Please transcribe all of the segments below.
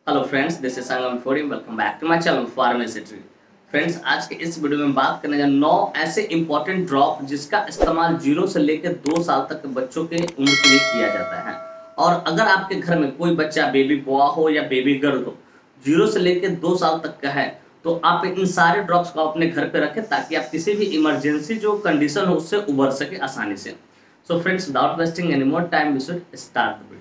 Hello friends, this is Sangam for you. Welcome back to my channel pharmacy tree. Friends, आज के इस video में बात करने जा 9 ऐसे इंपॉर्टेंट ड्रॉप जिसका इस्तेमाल 0 से लेकर 2 साल तक के बच्चों के उम्र के लिए किया जाता है। और अगर आपके घर में कोई बच्चा बेबी बॉय हो या बेबी गर्ल हो, 0 से लेकर 2 साल तक का है, तो आप इन सारे ड्रॉप्स को अपने घर पे रखें ताकि आप किसी भी इमरजेंसी जो कंडीशन हो उससे उबर सके आसानी से। So friends, without wasting any more time, we should start the video.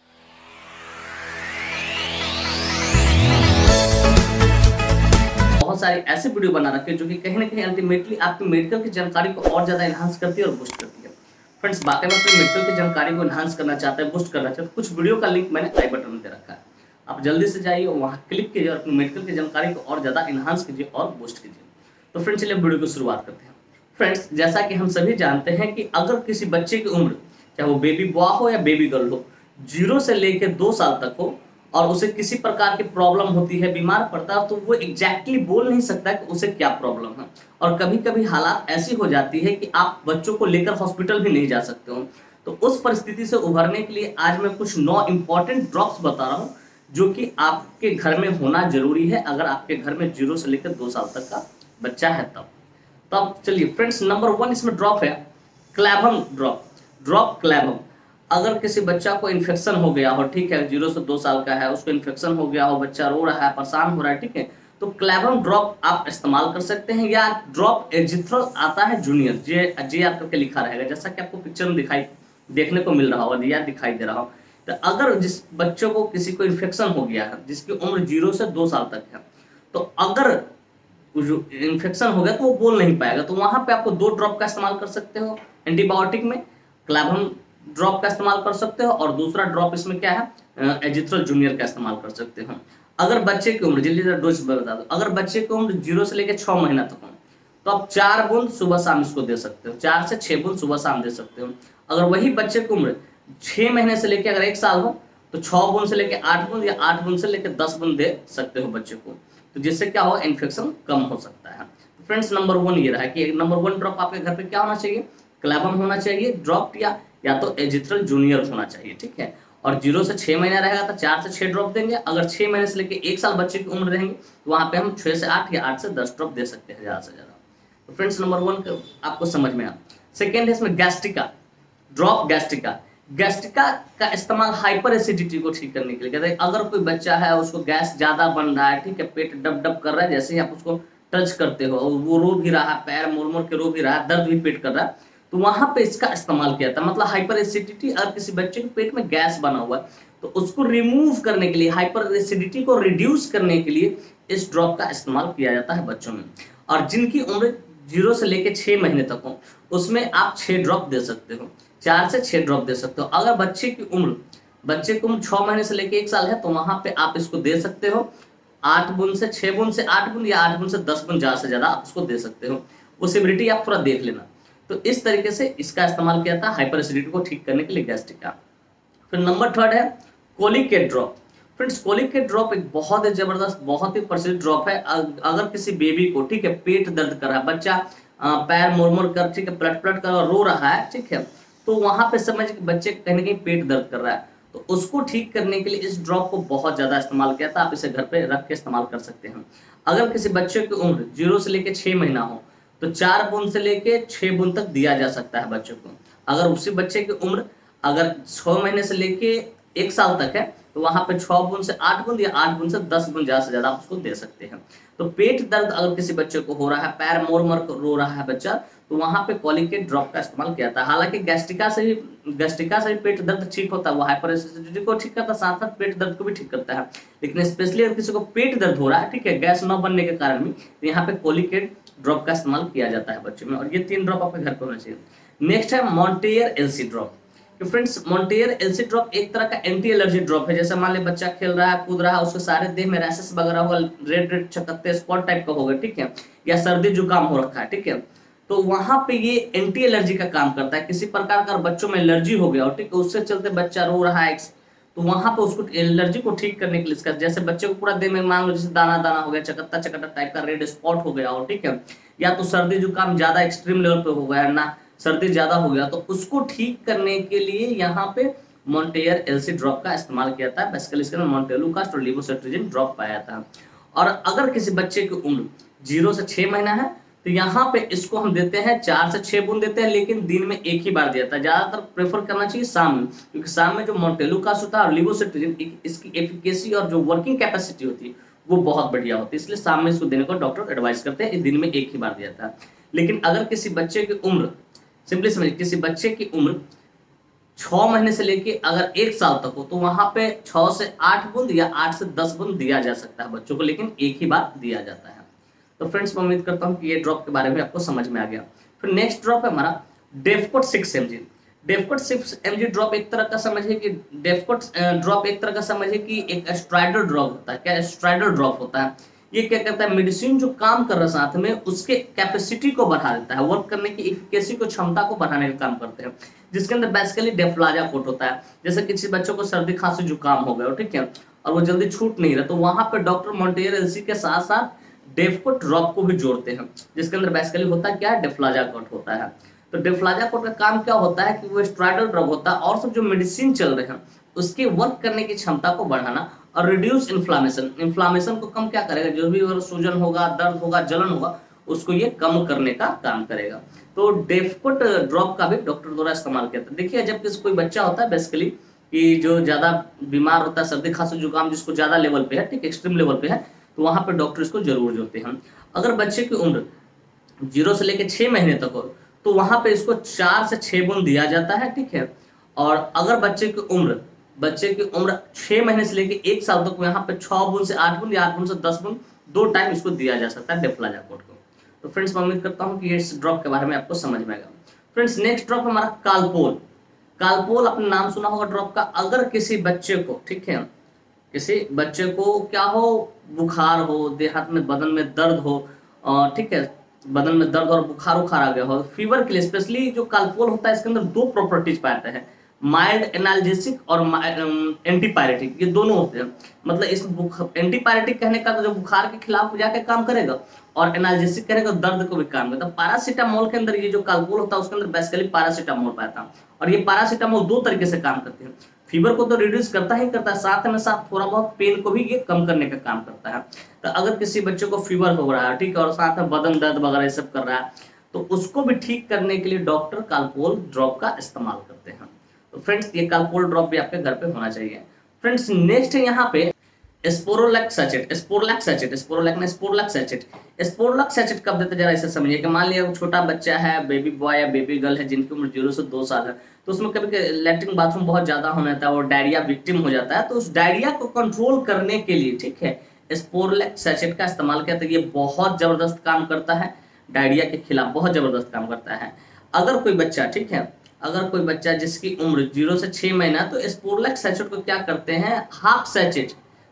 बहुत सारी ऐसे वीडियो बना रखे हैं जो कि कहीं ना कहीं अल्टीमेटली आपकी मेडिकल की जानकारी को और ज्यादा एनहांस करती है और बूस्ट करती है। फ्रेंड्स, बाकी में अपनी मेडिकल की जानकारी को एनहांस करना चाहते हैं, बूस्ट करना चाहते हैं, कुछ वीडियो का लिंक मैंने आई बटन में दे रखा है। आप जल्दी से जाइए, वहां क्लिक कीजिए और अपनी मेडिकल की जानकारी को और ज्यादा एनहांस कीजिए और बूस्ट कीजिए। तो फ्रेंड्स, चलिए वीडियो की शुरुआत करते हैं। फ्रेंड्स, जैसा कि हम सभी जानते हैं कि अगर किसी बच्चे की उम्र, चाहे वो बेबी बॉय हो या बेबी गर्ल हो, 0 से लेकर 2 साल तक हो और उसे किसी प्रकार की प्रॉब्लम होती है, बीमार पड़ता है, तो वो एग्जैक्टली बोल नहीं सकता कि उसे क्या प्रॉब्लम है। और कभी कभी हालात ऐसी हो जाती है कि आप बच्चों को लेकर हॉस्पिटल भी नहीं जा सकते हो। तो उस परिस्थिति से उभरने के लिए आज मैं कुछ 9 इंपॉर्टेंट ड्रॉप्स बता रहा हूँ जो कि आपके घर में होना जरूरी है अगर आपके घर में 0 से लेकर 2 साल तक का बच्चा है तब चलिए फ्रेंड्स, नंबर 1 इसमें ड्रॉप है क्लैबम ड्रॉप क्लैबम। अगर किसी बच्चा को इन्फेक्शन हो गया हो, ठीक है, 0 से 2 साल का है, उसको इन्फेक्शन हो गया हो, बच्चा रो रहा है, परेशान हो रहा है, ठीक है, तो क्लैबम ड्रॉप आप इस्तेमाल कर सकते हैं। या ड्रॉप एजिथ्रल आता है जूनियर, जे आर करके लिखा रहेगा, जैसा कि आपको पिक्चर में देखने को मिल रहा हो या दिखाई दे रहा हो। तो अगर जिस बच्चों को किसी को इन्फेक्शन हो गया है जिसकी उम्र 0 से 2 साल तक है, तो अगर इन्फेक्शन हो गया तो वो बोल नहीं पाएगा, तो वहां पे आपको 2 ड्रॉप का इस्तेमाल कर सकते हो। एंटीबायोटिक में क्लैबम ड्रॉप का इस्तेमाल कर सकते हो और दूसरा ड्रॉप इसमें क्या है, एजिथ्रल जूनियर का इस्तेमाल कर सकते हो। अगर बच्चे की उम्र, जल्दी से डोज बता दो, अगर बच्चे की उम्र 0 से लेकर 6 महीना तक हो तो आप 4 बूंद सुबह शाम इसको दे सकते हो, 4 से 6 बूंद सुबह शाम दे सकते हो। अगर वही बच्चे की उम्र 6 महीने से लेकर अगर 1 साल हो तो 6 बूंद से लेकर 8 बूंद या 8 बूंद से लेकर 10 बूंद दे सकते हो बच्चे को, तो जिससे क्या हो, इन्फेक्शन कम हो सकता है। तो फ्रेंड्स, नंबर 1 ये रहा कि नंबर 1 ड्रॉप आपके घर पे क्या होना चाहिए, क्लैबम होना चाहिए ड्रॉप, या तो एजिथ्रल जूनियर होना चाहिए, ठीक है। और 0 से 6 महीना रहेगा तो 4 से 6 ड्रॉप देंगे। अगर 6 महीने से लेकर 1 साल बच्चे की उम्र रहेंगे तो वहां पे हम 6 से 8 या 8 से 10 ड्रॉप दे सकते हैं ज्यादा से ज्यादा। तो फ्रेंड्स, नंबर 1 आपको समझ में आ। सेकेंड है इसमें गैस्ट्रिका ड्रॉप। गैस्ट्रिका का इस्तेमाल हाइपर एसिडिटी को ठीक करने के लिए कहते हैं। अगर कोई बच्चा है उसको गैस ज्यादा बन रहा है, ठीक है, पेट डब डब कर रहा है, जैसे ही आप उसको टच करते हो वो रो भी रहा है, पैर मुड़ मुड़ के रो भी रहा है, दर्द भी पेट कर रहा है, तो वहां पे इसका इस्तेमाल किया था। मतलब हाइपर एसिडिटी, अगर किसी बच्चे के पेट में गैस बना हुआ है तो उसको रिमूव करने के लिए, हाइपर एसिडिटी को रिड्यूस करने के लिए इस ड्रॉप का इस्तेमाल किया जाता है बच्चों में। और जिनकी उम्र 0 से लेकर 6 महीने तक हो उसमें आप 6 ड्रॉप दे सकते हो, 4 से 6 ड्रॉप दे सकते हो। अगर बच्चे की उम्र 6 महीने से लेकर 1 साल है तो वहां पे आप इसको दे सकते हो 8 बूंद से 6 बूंद से 8 बूंद या 8 बूंद से 10 बूंद, ज्यादा से ज्यादा आप उसको दे सकते हो। वो सिविरिटी आप थोड़ा देख लेना। तो इस तरीके से इसका इस्तेमाल किया था हाइपर एसिडिटी को ठीक करने के लिए, गैस्ट्रिक का। फिर नंबर 3 है Colicaid drop. Friends, Colicaid drop एक बहुत ही जबरदस्त, बहुत ही प्रसिद्ध ड्रॉप है। अगर किसी बेबी को, ठीक है, पेट दर्द कर रहा है, बच्चा पैर मुड़ मुड़ कर, ठीक है, पलट पलट कर रो रहा है, ठीक है, तो वहां पे समझ कि बच्चे कहीं ना कहीं पेट दर्द कर रहा है, तो उसको ठीक करने के लिए इस ड्रॉप को बहुत ज्यादा इस्तेमाल किया था। आप इसे घर पे रख के इस्तेमाल कर सकते हैं। अगर किसी बच्चे की उम्र 0 से लेकर 6 महीना हो तो 4 बूंद से लेके 6 बूंद तक दिया जा सकता है बच्चों को। अगर उसी बच्चे की उम्र अगर 6 महीने से लेके 1 साल तक है तो वहां पे 6 बूंद से 8 बूंद या 8 बूंद से 10 बूंद ज्यादा से ज्यादा आप उसको दे सकते हैं। तो पेट दर्द अगर किसी बच्चे को हो रहा है, पैर मोड़ मोड़ रो रहा है बच्चा, तो वहां पे कोलिकेट ड्रॉप का इस्तेमाल किया था। हालांकि गैस्ट्रिका से भी पेट दर्द ठीक होता है, वो हाइपर एसिडिटी को ठीक करता है, साथ साथ पेट दर्द को भी ठीक करता है। लेकिन स्पेशली अगर किसी को पेट दर्द हो रहा है, ठीक है, गैस न बनने के कारण भी, तो यहाँ पे कोलिकेट ड्रॉप का इस्तेमाल किया जाता है बच्चों में। और ये 3 ड्रॉप आपके घर पे होना चाहिए। नेक्स्ट है Montair LC drop. Friends, Montair LC drop एक तरह का एंटी एलर्जी ड्रॉप है। जैसे मान ले बच्चा खेल रहा है, कूद रहा है, उसके सारे देह में रैशेस वगैरह होगा, रेड रेड चकत्ते स्पॉट टाइप का होगा, ठीक है, या सर्दी जुकाम हो रखा है, ठीक है, तो वहां पे ये एंटी एलर्जी का काम करता है। किसी प्रकार का बच्चों में एलर्जी हो गया और, ठीक है, उससे चलते बच्चा रो रहा है, तो वहां पे उसको एलर्जी को ठीक करने के लिए इसका, जैसे बच्चे को पूरा देह में मान लो जैसे दाना दाना हो गया, चकत्ता चकत्ता टाइप का रेड स्पॉट हो गया हो, ठीक है, या तो सर्दी जुकाम ज्यादा एक्सट्रीम लेवल पे हो गया ना, सर्दी ज्यादा हो गया, तो उसको ठीक करने के लिए यहाँ पे मॉन्टेयर एलसी ड्रॉप का इस्तेमाल किया था। बेसिकली इसके अंदर मॉन्टेलुकास्ट और लीवोसेट्रिजिन ड्रॉप पाया था। और अगर किसी बच्चे की उम्र 0 से 6 महीना है तो यहाँ पे इसको हम देते हैं 4 से 6 बूंद देते हैं, लेकिन दिन में एक ही बार दिया था। ज्यादातर प्रेफर करना चाहिए शाम में, क्योंकि शाम में जो मॉन्टेलुकास्ट होता है और लीवोसेट्रिजिन इसकी एफिकेसी और जो वर्किंग कैपेसिटी होती है वो बहुत बढ़िया होती है, इसलिए शाम में इसको देने को डॉक्टर एडवाइस करते हैं। दिन में एक ही बार दिया था। लेकिन अगर किसी बच्चे की उम्र, सिंपली समझिए, किसी बच्चे की उम्र 6 महीने से लेके अगर 1 साल तक हो तो वहां पे 6 से 8 बूंद या 8 से 10 बूंद दिया जा सकता है बच्चों को, लेकिन एक ही बार दिया जाता है। तो फ्रेंड्स मैं उम्मीद करता हूं कि ये ड्रॉप के बारे में आपको समझ में आ गया। फिर नेक्स्ट ड्रॉप है हमारा Defcort 6 mg। Defcort 6 mg drop एक तरह का समझिए कि डेफकोट ड्रॉप एक तरह का समझिए कि एक स्ट्राइडल ड्रॉप होता है। क्या स्ट्राइडल ड्रॉप होता है? ये क्या करता है, मेडिसिन जो काम कर रहा है साथ में उसके कैपेसिटी को बढ़ा देता है, वर्क करने की इफिकेसी को, क्षमता को बढ़ाने का काम करते हैं, जिसके अंदर बेसिकली डेफ्लाजाकोट होता है। जैसे किसी बच्चों को सर्दी खांसी जुकाम हो गया, ठीक है, और वो जल्दी छूट नहीं रहा, तो वहां पे डॉक्टर मॉन्टेयर एलसी के साथ साथ डेफकोट ड्रॉप को भी जोड़ते हैं, जिसके अंदर बेसिकली होता है क्या, डेफ्लाजाकोट होता है। तो डेफ्लाजाकोट का काम क्या होता है कि वो स्ट्राइडल ड्रग होता है और सब जो मेडिसिन चल रहे हैं उसके वर्क करने की क्षमता को बढ़ाना और रिड्यूस इन्फ्लामेशन, इन्फ्लामेशन को कम क्या करेगा, जो भी अगर सूजन होगा, दर्द होगा, जलन होगा, उसको ये कम करने का काम करेगा। तो डेफकोट ड्रॉप का भी डॉक्टर द्वारा इस्तेमाल किया था। देखिए जब किसी कोई बच्चा होता है बेसिकली कि जो ज्यादा बीमार होता है, सर्दी खांसी जुकाम जिसको ज्यादा लेवल पे है, ठीक, एक्सट्रीम लेवल पे है, तो वहां पे डॉक्टर इसको जरूर जोड़ते हैं। अगर बच्चे की उम्र 0 से लेकर 6 महीने तक हो तो वहां पे इसको 4 से 6 बूंद दिया जाता है, ठीक है। और अगर बच्चे की उम्र 6 महीने से लेकर 1 साल तक, यहाँ पे 6 बूंद से 8 बूंद या 8 बूंद से 10 बूंद 2 टाइम इसको दिया जा सकता है डेफ्लाजाकोट को। तो फ्रेंड्स मैं उम्मीद करता हूँ कि इस ड्रॉप के बारे में आपको समझ में आएगा। फ्रेंड्स नेक्स्ट ड्रॉप हमारा कालपोल। कालपोल आपने नाम सुना होगा ड्रॉप का। अगर किसी बच्चे को, ठीक है, किसी बच्चे को क्या हो, बुखार हो, देहात में बदन में दर्द हो, ठीक है, बदन में दर्द और बुखार उखार आ गया हो, फीवर के लिए स्पेशली जो कालपोल होता है इसके अंदर 2 प्रॉपर्टीज पाते हैं, माइल्ड एनाल्जेसिक और एंटीपायरेटिक, ये दोनों होते हैं। मतलब इस एंटीपायरेटिक कहने का तो जो बुखार के खिलाफ जाके काम करेगा, और एनाल्जेसिक कहने का दर्द को भी काम करेगा। पैरासीटामोल के अंदर ये जो कालपोल होता है उसके अंदर बेसिकली पैरासीटामोल पाता है, और ये पैरासीटामोल 2 तरीके से काम करते हैं। फीवर को तो रिड्यूस करता ही करता है, साथ में साथ थोड़ा बहुत पेन को भी ये कम करने का काम करता है। तो अगर किसी बच्चे को फीवर हो रहा है, ठीक है, और साथ में बदन दर्द वगैरह ये सब कर रहा है, तो उसको भी ठीक करने के लिए डॉक्टर कालपोल ड्रॉप का इस्तेमाल करते हैं। तो फ्रेंड्स ये कालपोल ड्रॉप भी आपके घर पे होना चाहिए। फ्रेंड्स नेक्स्ट है यहाँ पे स्पोरोलैक सैचेट। स्पोरोलैक सैचेट कब देते जरा इसे समझिए कि मान लिया छोटा बच्चा है, बेबी बॉय या बेबी गर्ल है जिनकी उम्र 0 से 2 साल है, तो उसमें कभी लैट्रिन बाथरूम बहुत ज्यादा होने लगता है और डायरिया विक्टिम हो जाता है। तो उस डायरिया को कंट्रोल करने के लिए, ठीक है, स्पोरोलैक सैचेट का इस्तेमाल किया, तो ये बहुत जबरदस्त काम करता है, डायरिया के खिलाफ बहुत जबरदस्त काम करता है। अगर कोई बच्चा, ठीक है, अगर कोई बच्चा जिसकी उम्र 0 से 6 महीना, तो स्पोरोलैक सैचेट को क्या करते हैं, हाफ सैचेट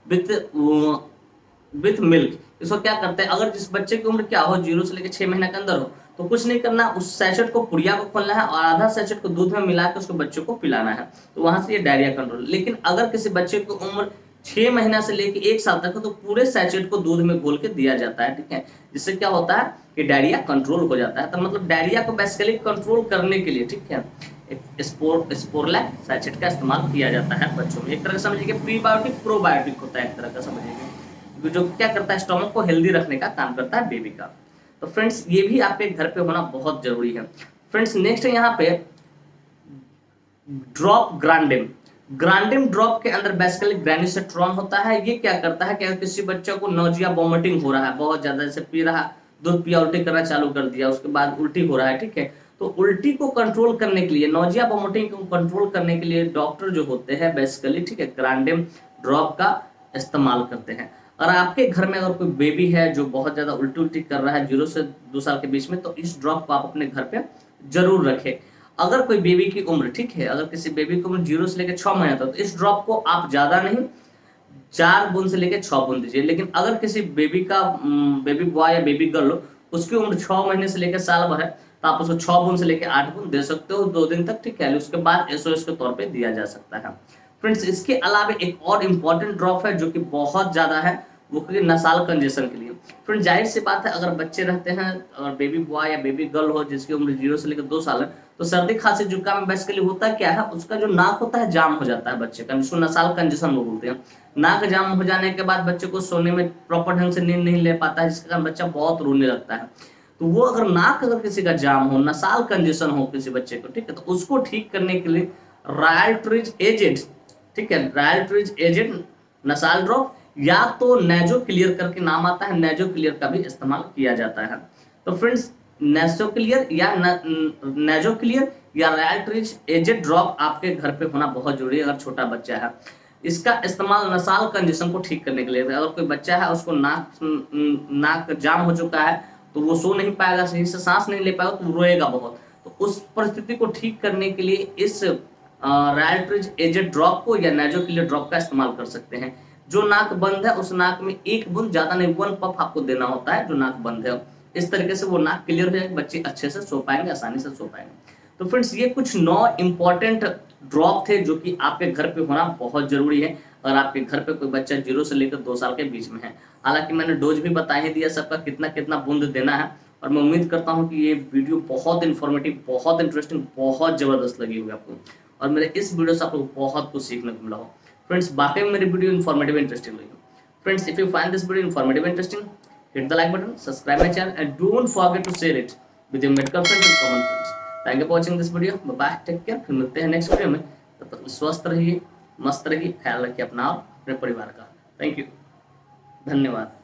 विथ मिल्क, इसको क्या करते हैं, अगर जिस बच्चे की उम्र क्या हो 0 से लेकर 6 महीने के अंदर हो, तो कुछ नहीं करना, उस सैचेट को, पुड़िया को खोलना है और आधा सैचेट को दूध में मिला के उसको बच्चे को पिलाना है, तो वहां से ये डायरिया कंट्रोल। लेकिन अगर किसी बच्चे की उम्र 6 महीना से लेकर 1 साल तक हो तो पूरे सैचेट को दूध में घोल के दिया जाता है, ठीक है, जिससे क्या होता है कि डायरिया कंट्रोल हो जाता है। तो मतलब डायरिया को बेसिकली कंट्रोल करने के लिए, ठीक है, स्पोरोलैक सैचेट का इस्तेमाल किया जाता है बच्चों में। एक तरह से समझिए प्रीबायोटिक प्रोबायोटिक होता है, एक तरह का समझिए, जो क्या करता है, स्टमक को हेल्दी रखने का काम करता है बेबी का। तो फ्रेंड्स ये भी आपके घर पे होना बहुत जरूरी है। फ्रेंड्स नेक्स्ट है यहाँ पे ड्रॉप ग्रांडिम। ग्रांडिम ड्रॉप के अंदर बेसिकली ग्रेनुसेट्रॉन होता है। ये क्या करता है कि अगर किसी बच्चे को नोजिया वॉमिटिंग हो रहा है, बहुत ज्यादा, जैसे पी रहा, दूध पिया, उल्टी करना चालू कर दिया, उसके बाद उल्टी हो रहा है, ठीक है, तो उल्टी को कंट्रोल करने के लिए, नोजिया वॉमिटिंग को कंट्रोल करने के लिए डॉक्टर जो होते हैं बेसिकली, ठीक है, ग्रांडिम ड्रॉप का इस्तेमाल करते हैं। और आपके घर में अगर कोई बेबी है जो बहुत ज्यादा उल्टी उल्टी कर रहा है 0 से 2 साल के बीच में, तो इस ड्रॉप को आप अपने घर पे जरूर रखें। अगर कोई बेबी की उम्र, ठीक है, अगर किसी बेबी की उम्र 0 से लेकर 6 महीने तक, तो इस ड्रॉप को आप ज्यादा नहीं 4 बूंद से लेकर 6 बूंद दीजिए। लेकिन अगर किसी बेबी का, बेबी बॉय या बेबी गर्ल हो, उसकी उम्र 6 महीने से लेकर साल भर है, तो आप उसको 6 बूंद से लेकर 8 बूंद दे सकते हो 2 दिन तक, ठीक है, उसके बाद SOS के तौर पे दिया जा सकता है। फ्रेंड्स इसके अलावा एक और इम्पोर्टेंट ड्रॉप है जो कि बहुत ज्यादा है, वो क्योंकि नसाल कंजेशन के लिए। फ्रेंड जाहिर सी बात है, अगर बच्चे रहते हैं और बेबी बॉय या बेबी गर्ल हो जिसकी उम्र 0 से लेकर 2 साल है, तो सर्दी खांसी जुकाम में बेसिकली होता है क्या है, उसका जो नाक होता है जाम हो जाता है बच्चे का, जिसको नसाल कंजेशन वो बोलते हैं। नाक जाम हो जाने के बाद बच्चे को सोने में प्रॉपर ढंग से नींद नहीं ले पाता है, जिसके कारण बच्चा बहुत रोने लगता है। तो वो अगर नाक अगर किसी का जाम हो, नसाल कंजेशन हो किसी बच्चे को, ठीक है, तो उसको ठीक करने के लिए रायल्ट्रिज एजेड, ठीक है, रायल्ट्रिज एजेड नसाल ड्रॉप या तो नेजो क्लियर करके नाम आता है, नेजो क्लियर का भी इस्तेमाल किया जाता है। तो फ्रेंड्स नेजो क्लियर या नेजो क्लियर या रायल्ट्रिज एजेड ड्रॉप आपके घर पे होना बहुत जरूरी है अगर छोटा बच्चा है। इसका इस्तेमाल नसाल कंजेशन को ठीक करने के लिए, अगर कोई बच्चा है उसको नाक जाम हो चुका है तो वो सो नहीं पाएगा, सही से सांस नहीं ले पाएगा, तो वो रोएगा बहुत। तो उस परिस्थिति को ठीक करने के लिए इस रायल्ट्रिज एजेड ड्रॉप को या नेजो क्लियर ड्रॉप का इस्तेमाल कर सकते हैं। जो नाक बंद है उस नाक में एक बूंद, ज्यादा नहीं, 1 पफ आपको देना होता है जो नाक बंद है। इस तरीके से वो नाक क्लियर हो जाएगी, बच्चे अच्छे से सो पाएंगे, आसानी से सो पाएंगे। तो फ्रेंड्स ये कुछ 9 इंपॉर्टेंट ड्रॉप थे जो कि आपके घर पे होना बहुत जरूरी है अगर आपके घर पे कोई बच्चा 0 से लेकर 2 साल के बीच में है। हालांकि मैंने डोज भी बता ही दिया सबका कितना कितना बूंद देना है, और मैं उम्मीद करता हूँ कि ये वीडियो बहुत इन्फॉर्मेटिव, बहुत इंटरेस्टिंग, बहुत जबरदस्त लगी होगी आपको, और मेरे इस वीडियो से आपको बहुत कुछ सीखने को मिला हो। फ्रेंड्स वाकई में मेरी वीडियो इन्फॉर्मेटिव इंटरेस्टिंग लगी। Friends if you find this video informative interesting, hit the like button, subscribe my channel, and don't forget to share it with your medical friends and common friends. Thank you for watching this video. Bye bye, take care. फिर मिलते हैं next video में। तब तक स्वस्थ रहिए, मस्त रहिए, ख्याल रखिए अपना और अपने परिवार का। थैंक यू, धन्यवाद।